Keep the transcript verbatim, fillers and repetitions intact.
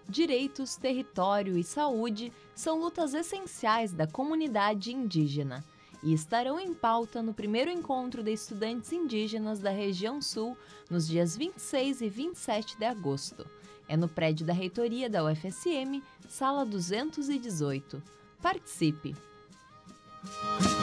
Direitos, território e saúde são lutas essenciais da comunidade indígena e estarão em pauta no primeiro encontro de estudantes indígenas da região sul, nos dias vinte e seis e vinte e sete de agosto. É no prédio da reitoria da U F S M, sala duzentos e dezoito. Participe!